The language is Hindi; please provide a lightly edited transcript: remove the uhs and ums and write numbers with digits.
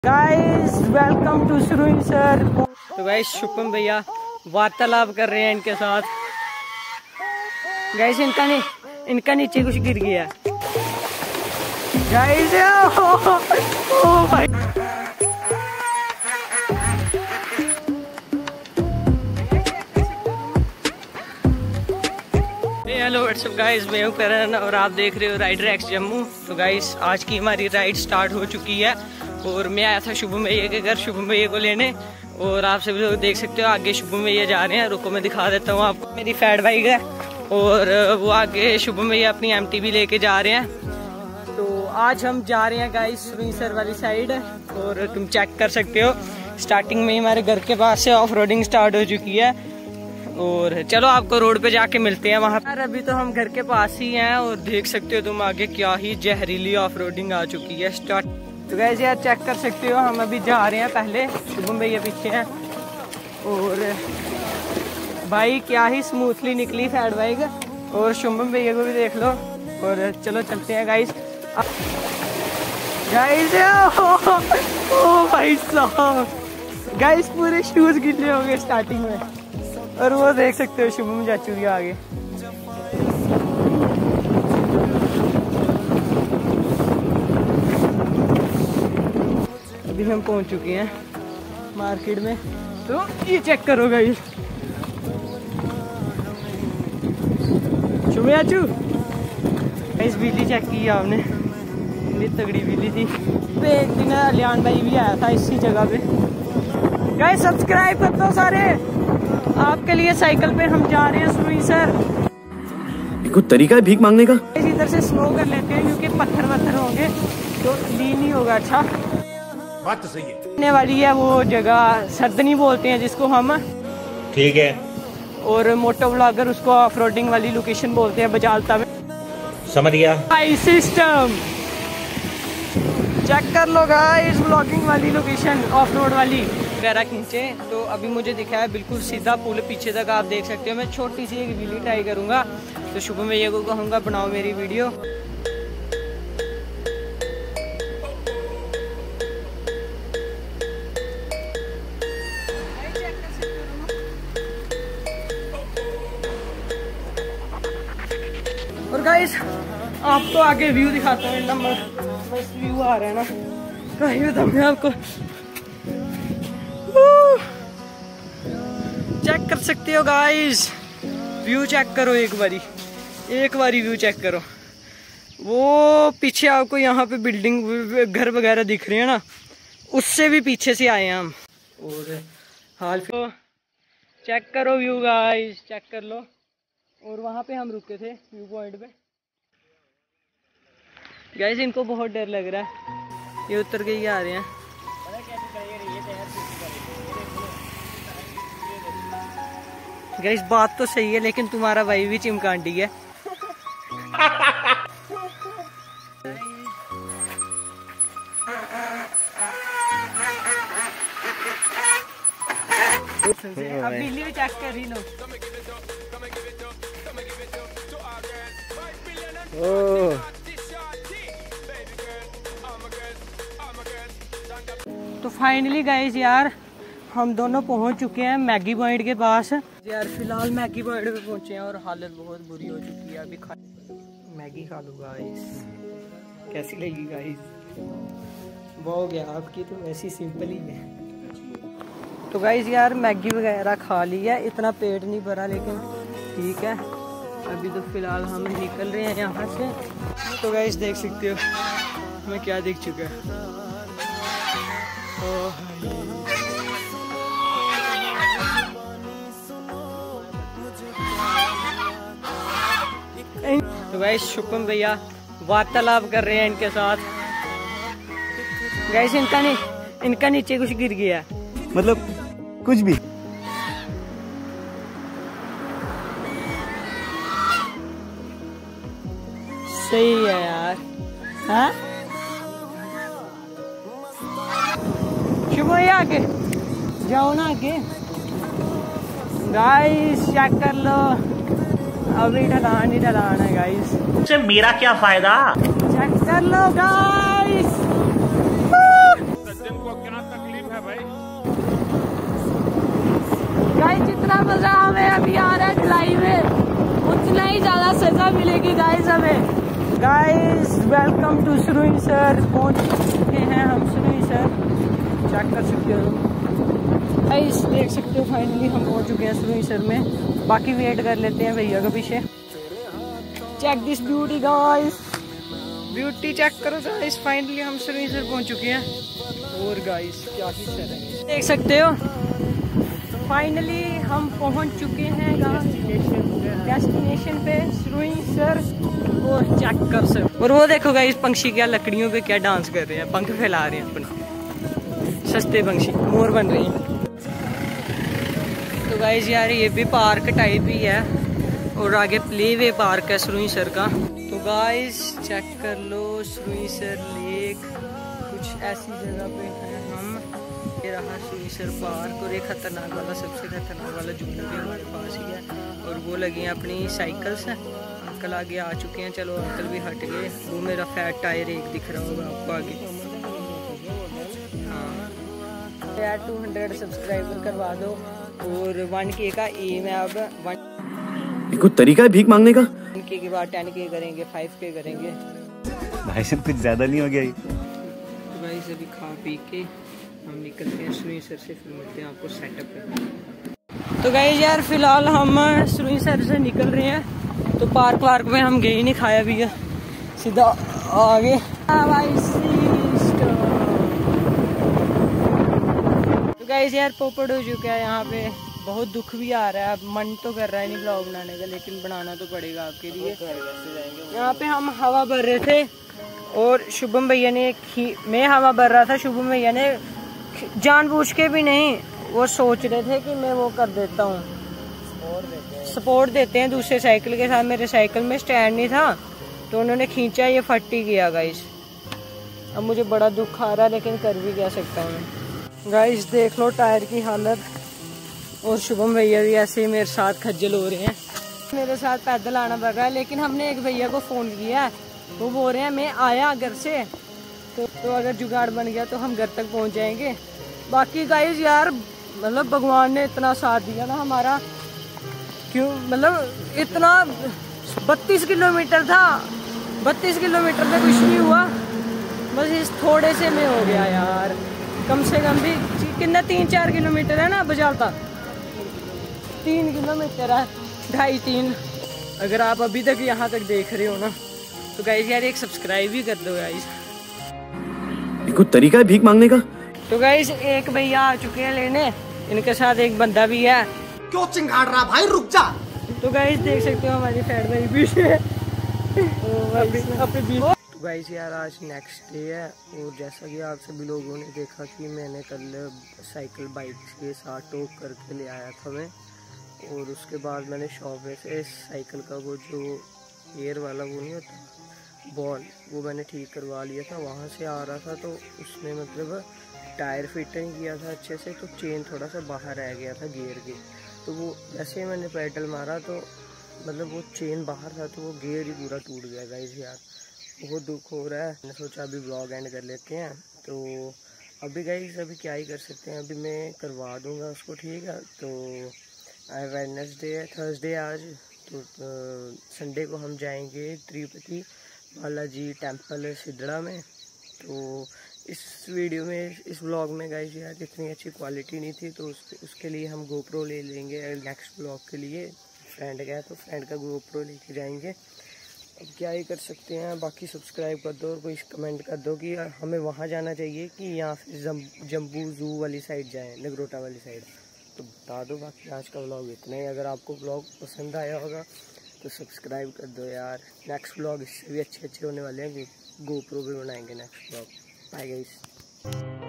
Guys welcome to Surui Sar. तो गाइस शुभम भैया वार्तालाप कर रहे हैं इनके साथ। गाइस इनका नीचे कुछ गिर गया गाइस। ओ भाई हेलो व्हाट्सअप गाइस, मैं हूं करण और आप देख रहे हो राइडर एक्स जम्मू। तो गाइस आज की हमारी राइड स्टार्ट हो चुकी है और मैं आया था शुभम भैया के घर शुभम भैया को लेने। और आप सभी लोग देख सकते हो आगे शुभम भैया जा रहे हैं। रुको मैं दिखा देता हूँ आपको। मेरी फैट बाइक है और वो आगे शुभम भैया अपनी MTV लेके जा रहे हैं। तो आज हम जा रहे हैं गाइस सुरुईसर वाली साइड और तुम चेक कर सकते हो स्टार्टिंग में ही हमारे घर के पास से ऑफ रोडिंग स्टार्ट हो चुकी है। और चलो आपको रोड पे जाके मिलते हैं वहाँ पर। अभी तो हम घर के पास ही हैं और देख सकते हो तुम आगे क्या ही जहरीली ऑफ रोडिंग आ चुकी है स्टार्ट। तो गाइस यार चेक कर सकते हो हम अभी जा रहे हैं, पहले शुभम भैया पीछे हैं। और भाई क्या ही स्मूथली निकली फैट बाइक और शुभम भैया को भी देख लो। और चलो चलते हैं गाइस। गाइस ओ भाई साहब गाइस पूरे शूज गिले हो गए स्टार्टिंग में। और वो देख सकते हो शुभम चाचू के आगे। अभी हम पहुंच चुके हैं मार्केट में। तो ये चेक करो गाइस शुभम चाचू। इस बिजली चेक की आपने, इतनी तगड़ी बिजली थी। तो एक दिन अलियान भाई भी आया था इसी जगह पे। गाइस सब्सक्राइब कर दो सारे, आपके लिए साइकिल पे हम जा रहे हैं सुरुईसर। कोई तरीका है भीख मांगने का? इधर से स्लो कर लेते हैं क्योंकि पत्थर होंगे तो लीन नहीं होगा। अच्छा बात तो सही है। आने वाली है वो जगह सर्दनी बोलते हैं जिसको हम, ठीक है। और मोटो ब्लॉगर उसको ऑफ रोडिंग वाली लोकेशन बोलते हैं बजालता में। समझ गया। हाई सिस्टम चेक कर लो गाइस, ब्लॉगिंग वाली लोकेशन ऑफ रोड वाली वगैरह खींचे। तो अभी मुझे दिखा है बिल्कुल सीधा पुल पीछे तक आप देख सकते हो। मैं छोटी सी एक वीडियो ट्राई करूंगा तो शुभम भैया को कहूँगा बनाओ मेरी वीडियो। और गाइस आपको आगे व्यू दिखाता हूँ नंबर बस व्यू आ रहा है ना गाइस। तो मैं आपको चेक कर सकते हो गाइस, व्यू चेक करो एक बारी व्यू चेक करो। वो पीछे आपको यहाँ पे बिल्डिंग घर वगैरह दिख रहे हैं ना, उससे भी पीछे से आए हैं हम। और हाल चेक करो व्यू गाइस, चेक कर लो। और वहाँ पे हम रुके थे व्यू पॉइंट पे। गाइस इनको बहुत डर लग रहा है, ये उतर के ही आ रहे हैं। गाइस बात तो सही है लेकिन तुम्हारा भाई भी चिमकांडी है। अब बिल्ली भी चेक कर रही लो। तो फाइनली गाइस यार हम दोनों पहुंच चुके हैं मैगी पॉइंट के पास। यार फिलहाल मैगी पॉइंट पे पहुंचे हैं और हालत बहुत बुरी हो चुकी है। अभी मैगी खा लूँ गाइस, कैसी लगी गाइस? वो हो गया आपकी तो ऐसी सिंपल ही है। तो गाइस यार मैगी वगैरह खा ली है, इतना पेट नहीं भरा लेकिन ठीक है। अभी तो फिलहाल हम निकल रहे हैं यहाँ से। तो गाइस देख सकते हो हमें क्या दिख चुका है। तो गाइस शुभम भैया वार्तालाप कर रहे हैं इनके साथ। गाइस इनका नीचे कुछ गिर गया, मतलब कुछ भी। सही है यार। हाँ शुभ भैया आगे जाओ ना आगे। गाइस चेक कर लो अभी ढलान ही ढलान है गाइस। उससे मेरा क्या फायदा? चेक कर लो गाइस। इतना ही ज्यादा सजा मिलेगी गाइस हमें। Guys welcome to Suruisar. पहुंच चुके हैं हम सुरुईसर, चेक कर सकते हो गाइस, देख सकते हो फाइनली हम पहुंच चुके हैं सुरुईसर में। बाकी वेट कर लेते हैं भैया के पीछे। Check this beauty guys, beauty check करो गाइस। फाइनली हम सुरुईसर पहुंच चुके हैं और गाइस क्या ही सर है, देख सकते हो फाइनली हम पहुंच चुके हैं डेस्टिनेशन पे सुरुईसर। और चेक कर सकते, और वो देखो गाइस पंछी क्या लकड़ियों पे क्या डांस कर रहे हैं, पंख फैला रहे हैं अपने, सस्ते पंछी मोर बन रहे हैं। तो गाइस यार ये भी पार्क टाइप ही है और आगे प्ले वे पार्क है सुरुईसर का। तो गाइस चेक कर लो सुरुईसर लेक, कुछ ऐसी जगह पे है हम। ये रहा सुरुईसर पार्क और एक खतरनाक वाला, सबसे खतरनाक वाला झूला भी हमारे पास ही है। और वो लगी हैं अपनी साइकिल्स हैं। अंकल आगे आ चुके हैं, चलो अंकल भी हट गए। वो मेरा फैट टायर एक दिख रहा होगा आपको आगे। हाँ यार 200 सब्सक्राइबर करवा दो और 1K का एम है अब। कोई तरीका है भीख मांगने का? 1K के बाद 10K करेंगे, 5K करेंगे। भाई साहब कुछ ज्यादा नहीं हो गया? तो भाई अभी खा पी के हम निकलते हैं सुरुईसर से, फिर मिलते हैं आपको सेटअप पे। तो गाइस यार फिलहाल हम सुरुईसर से निकल रहे हैं। तो पार्क वार्क में हम गए नहीं, खाया भी है, सीधा आगे। तो गाइस यार पोपट हो चुका है यहाँ पे, बहुत दुख भी आ रहा है। अब मन तो कर रहा है नहीं ब्लॉग बनाने का, लेकिन बनाना तो पड़ेगा आपके लिए। यहाँ पे हम हवा भर रहे थे और शुभम भैया ने मैं हवा भर रहा था, शुभम भैया ने जानबूझ के भी नहीं, वो सोच रहे थे कि मैं वो कर देता हूँ, सपोर्ट देते हैं दूसरे साइकिल के साथ। मेरे साइकिल में स्टैंड नहीं था तो उन्होंने खींचा, ये फट ही गया गाइस। अब मुझे बड़ा दुख आ रहा है, लेकिन कर भी क्या सकता हूँ मैं। गाइस देख लो टायर की हालत। और शुभम भैया भी ऐसे ही मेरे साथ खज्जल हो रहे हैं, मेरे साथ पैदल आना पड़ रहा है। लेकिन हमने एक भैया को फ़ोन किया है, वो बोल रहे हैं मैं आया घर से, तो अगर जुगाड़ बन गया तो हम घर तक पहुंच जाएंगे। बाकी गाइस यार मतलब भगवान ने इतना साथ दिया ना हमारा, क्यों मतलब इतना 32 किलोमीटर था, 32 किलोमीटर में कुछ नहीं हुआ, बस इस थोड़े से में हो गया यार। कम से कम भी कितना 3-4 किलोमीटर है ना बजालता, 3 किलोमीटर है, 2.5-3। अगर आप अभी तक यहाँ तक देख रहे हो ना तो गाइस यार एक सब्सक्राइब ही कर दो गाइस। कोई तरीका है भीख मांगने का? तो गाइस एक भैया आ चुके हैं लेने, इनके साथ एक बंदा भी है। क्यों चिंगाड़ रहा भाई, रुक जा। तो गाइस देख सकते हो हमारी फैट भाई पीछे अपने बीच। तो गाइस यार आज नेक्स्ट डे है और जैसा कि आप सभी लोगों ने देखा कि मैंने कल साइकिल बाइक के साथ टोक करके ले आया था मैं, और उसके बाद मैंने शॉप में से साइकिल का वो जो एयर वाला वो नहीं होता बॉल, वो मैंने ठीक करवा लिया था। वहाँ से आ रहा था तो उसने मतलब टायर फिट नहीं किया था अच्छे से, तो चेन थोड़ा सा बाहर रह गया था गियर के। तो वो जैसे ही मैंने पेडल मारा तो मतलब वो चेन बाहर था, तो वो गियर ही पूरा टूट गया गाइस यार, बहुत दुख हो रहा है। मैंने सोचा अभी ब्लॉग एंड कर लेते हैं। तो अभी गाइस अभी क्या ही कर सकते हैं, अभी मैं करवा दूंगा उसको, ठीक है। तो वेडनेसडे है, थर्सडे आज, तो संडे को हम जाएंगे तिरुपति बालाजी टेम्पल सिद्धड़ा में। तो इस वीडियो में, इस व्लॉग में गाइस यार इतनी अच्छी क्वालिटी नहीं थी, तो उसके लिए हम गोप्रो ले लेंगे नेक्स्ट व्लॉग के लिए। फ्रेंड का है तो फ्रेंड का गोप्रो लेके जाएंगे। अब क्या ही कर सकते हैं। बाकी सब्सक्राइब कर दो और कोई कमेंट कर दो कि हमें वहाँ जाना चाहिए कि या फिर जम्बू जू वाली साइड जाएँ, नगरोटा वाली साइड, तो बता दो। बाकी आज का व्लॉग इतना ही। अगर आपको व्लॉग पसंद आया होगा तो सब्सक्राइब कर दो यार। नेक्स्ट व्लॉग इससे भी अच्छे होने वाले हैं, गोप्रो भी बनाएंगे नेक्स्ट व्लॉग। Bye guys.